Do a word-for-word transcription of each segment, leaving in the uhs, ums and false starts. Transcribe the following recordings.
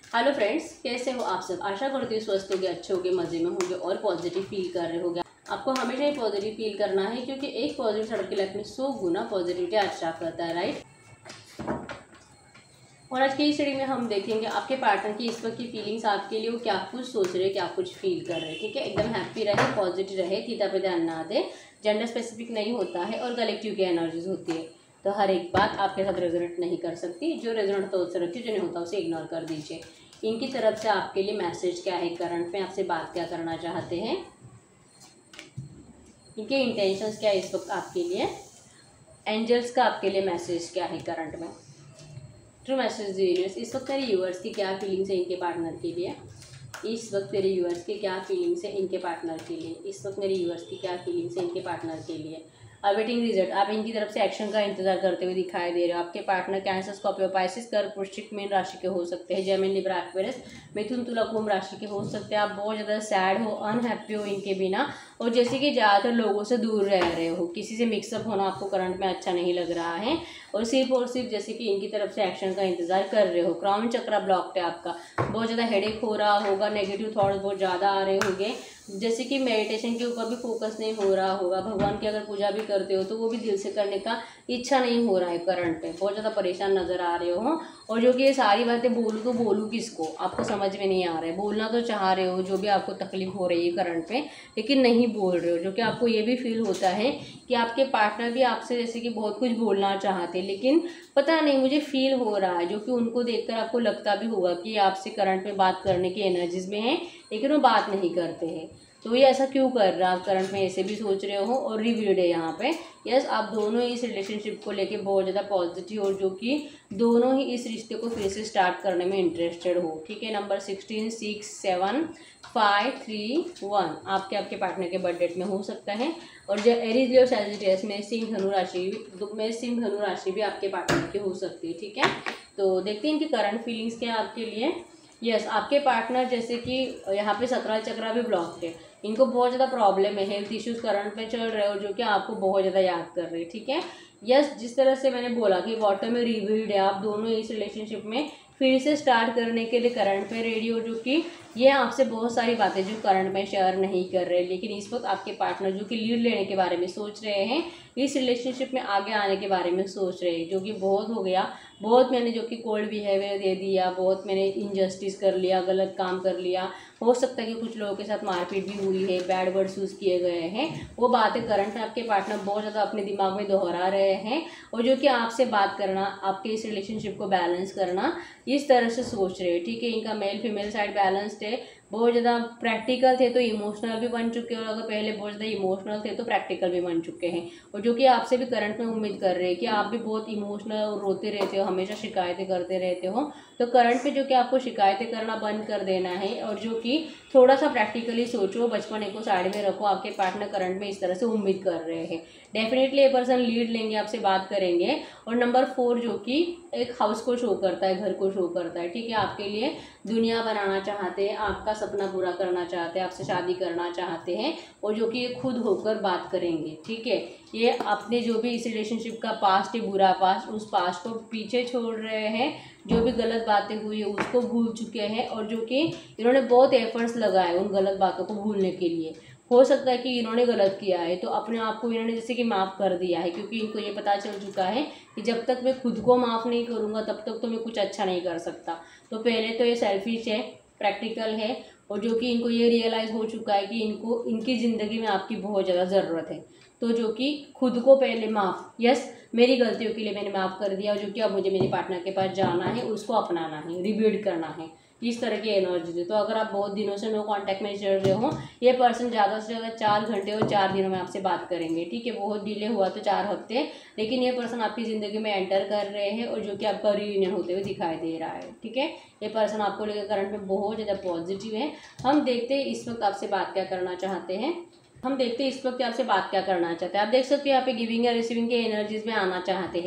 Hello friends, कैसे हो आप सब। आशा करती हूँ स्वस्थ होगे, अच्छे होगे, मज़े में होंगे और पॉजिटिव फील कर रहे होगे। आपको हमेशा ही पॉजिटिव फील करना है क्योंकि एक पॉजिटिव आपकी लाइफ में सौ गुना पॉजिटिविटी अट्रैक्ट करता है, राइट। और आज की इस स्टडी में हम देखेंगे आपके पार्टनर की इस वक्त की फीलिंग्स आपके लिए, वो क्या कुछ सोच रहे हैं, क्या कुछ फील कर रहे हैं। ठीक है, एकदम हैप्पी रहे, पॉजिटिव रहे, थीटा पे ध्यान ना दे, जेंडर स्पेसिफिक नहीं होता है और कलेक्टिव की एनर्जीज होती है। तो हर एक बात आपके साथ रेजोनेट नहीं कर सकती। जो रेजोनेट होता है उससे रखिए, जो नहीं होता उसे इग्नोर कर दीजिए। इनकी तरफ से आपके लिए मैसेज क्या है, करंट में आपसे बात क्या करना चाहते हैं, इनके इंटेंशंस क्या है इस वक्त आपके लिए, एंजल्स का आपके लिए मैसेज क्या है करंट में। ट्रू मैसेज यूनिवर्स, इस वक्त मेरे व्यूअर्स की क्या फीलिंग्स है इनके पार्टनर के लिए। इस वक्त मेरे व्यूअर्स की क्या फीलिंग्स है इनके पार्टनर के लिए। इस वक्त मेरे व्यूअर्स की क्या फीलिंग्स है इनके पार्टनर के लिए। अवेटिंग रिजल्ट, आप इनकी तरफ से एक्शन का इंतजार करते हुए दिखाई दे रहे हो। आपके पार्टनर कैंसर, स्कॉर्पियो, पाइसिस, कर्क, वृश्चिक, मीन राशि के हो सकते हैं। जेमिनी, लिब्रा, एक्वेरियस, मिथुन, तुला, कुंभ राशि के हो सकते हैं। आप बहुत ज़्यादा सैड हो, अनहैप्पी हो इनके बिना, और जैसे कि ज़्यादातर लोगों से दूर रह रहे हो। किसी से मिक्सअप होना आपको करंट में अच्छा नहीं लग रहा है और सिर्फ और सिर्फ जैसे कि इनकी तरफ से एक्शन का इंतजार कर रहे हो। क्राउन चक्रा ब्लॉक है आपका, बहुत ज़्यादा हेडेक हो रहा होगा, नेगेटिव थॉट्स बहुत ज़्यादा आ रहे होंगे, जैसे कि मेडिटेशन के ऊपर भी फोकस नहीं हो रहा होगा। भगवान की अगर पूजा भी करते हो तो वो भी दिल से करने का इच्छा नहीं हो रहा है करंट पे, बहुत ज़्यादा परेशान नज़र आ रहे हो। और जो कि ये सारी बातें बोलूँ तो बोलूँ किसको, आपको समझ में नहीं आ रहा है। बोलना तो चाह रहे हो जो भी आपको तकलीफ हो रही है करंट पे, लेकिन नहीं बोल रहे हो। जो कि आपको ये भी फील होता है कि आपके पार्टनर भी आपसे जैसे कि बहुत कुछ बोलना चाहते, लेकिन पता नहीं मुझे फील हो रहा है, जो कि उनको देखकर आपको लगता भी होगा कि आपसे करंट में बात करने की एनर्जीज में है, लेकिन वो बात नहीं करते हैं। तो ये ऐसा क्यों कर रहा है, आप करंट में ऐसे भी सोच रहे हो। और रिव्यूड है यहाँ पे, यस आप दोनों ही इस रिलेशनशिप को लेके बहुत ज़्यादा पॉजिटिव और जो कि दोनों ही इस रिश्ते को फिर से स्टार्ट करने में इंटरेस्टेड हो। ठीक है, number sixteen, six, seven, five, three, one आपके आपके पार्टनर के बर्थ डेट में हो सकता है। और जो एरीज, लियो, सैजिटेरियस में सिंह, धनु राशि में सिंह, धनु राशि भी आपके पार्टनर की हो सकती है। ठीक है, तो देखते हैं इनकी करंट फीलिंग्स क्या है आपके लिए। यस yes, आपके पार्टनर जैसे कि यहाँ पे सत्रह चक्रा भी ब्लॉक है, इनको बहुत ज़्यादा प्रॉब्लम है, हेल्थ इश्यूज करंट में चल रहे हो, जो कि आपको बहुत ज़्यादा याद कर रहे हैं। ठीक है, यस जिस तरह से मैंने बोला कि वाटर में रिवील्ड है, आप दोनों इस रिलेशनशिप में फिर से स्टार्ट करने के लिए करंट पे रेडी हो। जो कि ये आपसे बहुत सारी बातें जो करंट में शेयर नहीं कर रहे, लेकिन इस वक्त आपके पार्टनर जो कि लीड लेने के बारे में सोच रहे हैं, इस रिलेशनशिप में आगे आने के बारे में सोच रहे हैं। जो कि बहुत हो गया, बहुत मैंने जो कि कोल्ड बिहेवियर दे दिया, बहुत मैंने इनजस्टिस कर लिया, गलत काम कर लिया, हो सकता है कि कुछ लोगों के साथ मारपीट भी हुई है, बैड वर्ड्स यूज़ किए गए हैं, वो बातें करंट में आपके पार्टनर बहुत ज़्यादा अपने दिमाग में दोहरा रहे हैं। और जो कि आपसे बात करना, आपके इस रिलेशनशिप को बैलेंस करना, इस तरह से सोच रहे हैं। ठीक है, इनका मेल फीमेल साइड बैलेंस्ड है, बहुत ज़्यादा प्रैक्टिकल थे तो इमोशनल भी बन चुके हैं, और अगर पहले बहुत ज़्यादा इमोशनल थे तो प्रैक्टिकल भी बन चुके हैं। और जो कि आपसे भी करंट में उम्मीद कर रहे हैं कि आप भी बहुत इमोशनल और रोते रहते हो, हमेशा शिकायतें करते रहते हो। तो करंट पे जो कि आपको शिकायतें करना बंद कर देना है, और जो कि थोड़ा सा प्रैक्टिकली सोचो, बचपन को साइड में रखो। आपके पार्टनर करंट में इस तरह से उम्मीद कर रहे हैं, डेफिनेटली ये पर्सन लीड लेंगे, आपसे बात करेंगे। और नंबर फोर जो कि एक हाउस को शो करता है, घर को शो करता है। ठीक है, आपके लिए दुनिया बनाना चाहते हैं, आपका सपना पूरा करना चाहते हैं, आपसे शादी करना चाहते हैं, और जो कि ये खुद होकर बात करेंगे। ठीक है, ये अपने जो भी इस रिलेशनशिप का पास्ट है, बुरा पास्ट, उस पास्ट को पीछे छोड़ रहे हैं, जो भी गलत बातें हुई है उसको भूल चुके हैं, और जो कि इन्होंने बहुत एफर्ट्स लगाए उन गलत बातों को भूलने के लिए। हो सकता है कि इन्होंने गलत किया है तो अपने आप को इन्होंने जैसे कि माफ़ कर दिया है, क्योंकि इनको ये पता चल चुका है कि जब तक मैं खुद को माफ़ नहीं करूँगा तब तक तो मैं कुछ अच्छा नहीं कर सकता। तो पहले तो ये सेल्फिश है, प्रैक्टिकल है, और जो कि इनको ये रियलाइज़ हो चुका है कि इनको इनकी ज़िंदगी में आपकी बहुत ज़्यादा ज़रूरत है। तो जो कि खुद को पहले माफ़, यस मेरी गलतियों के लिए मैंने माफ़ कर दिया, और जो कि अब मुझे मेरे पार्टनर के पास जाना है, उसको अपनाना है, रिबिल्ड करना है, इस तरह की एनर्जी है। तो अगर आप बहुत दिनों से नो कांटेक्ट में चल रहे हो, ये पर्सन ज़्यादा से ज़्यादा चार घंटे और चार दिनों में आपसे बात करेंगे। ठीक है, बहुत डिले हुआ तो चार हफ्ते, लेकिन ये पर्सन आपकी ज़िंदगी में एंटर कर रहे हैं, और जो कि आपका रियूनियन होते हुए दिखाई दे रहा है। ठीक है, ये पर्सन आपको लेकर करंट में बहुत ज़्यादा पॉजिटिव है। हम देखते हैं इस वक्त आपसे बात क्या करना चाहते हैं। हम देखते हैं इस वक्त आपसे बात क्या करना चाहते हैं। आप देख सकते हैं यहाँ पे गिविंग या रिसीविंग के एनर्जीज में आना चाहते हैं।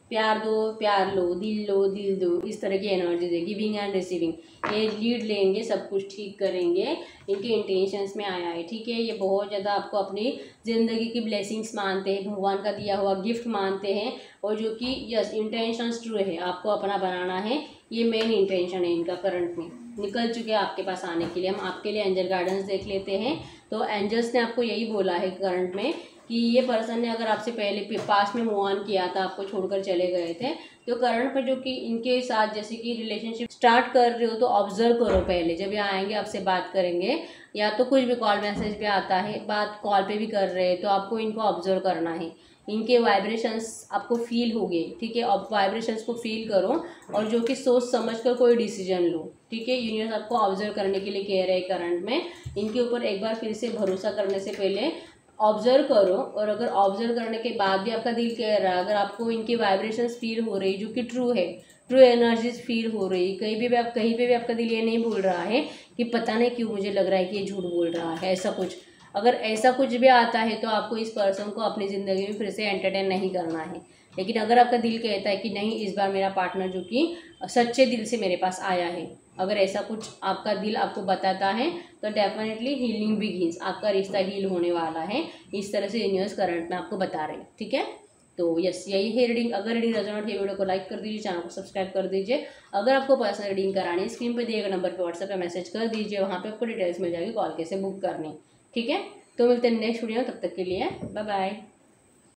प्यार दो प्यार लो, दिल लो दिल दो, इस तरह की एनर्जी है, गिविंग एंड रिसीविंग। ये लीड लेंगे, सब कुछ ठीक करेंगे, इनके इंटेंशंस में आया है, ठीक है। ये बहुत ज़्यादा आपको अपनी ज़िंदगी की ब्लेसिंग्स मानते हैं, भगवान का दिया हुआ गिफ्ट मानते हैं, और जो कि यस इंटेंशंस ट्रू है, आपको अपना बनाना है, ये मेन इंटेंशन है इनका करंट में। निकल चुके हैं आपके पास आने के लिए। हम आपके लिए एंजल गार्डन्स देख लेते हैं। तो एंजल्स ने आपको यही बोला है करंट में कि ये पर्सन ने अगर आपसे पहले पास में मूव ऑन किया था, आपको छोड़कर चले गए थे, तो करंट में जो कि इनके साथ जैसे कि रिलेशनशिप स्टार्ट कर रहे हो तो ऑब्जर्व करो पहले। जब ये आएंगे आपसे बात करेंगे, या तो कुछ भी कॉल मैसेज पे आता है, बात कॉल पे भी कर रहे हैं, तो आपको इनको ऑब्जर्व करना है। इनके वाइब्रेशंस आपको फील होंगे, ठीक है। अब वाइब्रेशंस को फील करो और जो कि सोच समझ कर कोई डिसीजन लो, ठीक है। यूनिवर्स आपको ऑब्जर्व करने के लिए कह रहे हैं करंट में। इनके ऊपर एक बार फिर से भरोसा करने से पहले ऑब्जर्व करो, और अगर ऑब्जर्व करने के बाद भी आपका दिल कह रहा है, अगर आपको इनकी वाइब्रेशंस फील हो रही जो कि ट्रू है, ट्रू एनर्जीज फील हो रही, कहीं भी, भी आप कहीं पे भी आपका दिल ये नहीं बोल रहा है कि पता नहीं क्यों मुझे लग रहा है कि ये झूठ बोल रहा है, ऐसा कुछ, अगर ऐसा कुछ भी आता है तो आपको इस पर्सन को अपनी ज़िंदगी में फिर से एंटरटेन नहीं करना है। लेकिन अगर आपका दिल कहता है कि नहीं, इस बार मेरा पार्टनर जो कि सच्चे दिल से मेरे पास आया है, अगर ऐसा कुछ आपका दिल आपको बताता है, तो डेफिनेटली हीलिंग बिगिंस, आपका रिश्ता हील होने वाला है। इस तरह से यूनिवर्स करंट में आपको बता रहे हैं, ठीक है। तो यस, यही है रीडिंग। अगर रीडिंग रेजोनेट है, वीडियो को लाइक कर दीजिए, चैनल को सब्सक्राइब कर दीजिए। अगर आपको पर्सनल रीडिंग करानी है, स्क्रीन पे दिए गए नंबर पे व्हाट्सएप पे मैसेज कर दीजिए, वहाँ पे आपको डिटेल्स मिल जाएगी कॉल कैसे बुक करनी, ठीक है। तो मिलते हैं नेक्स्ट वीडियो में, तब तक के लिए बाय बाय।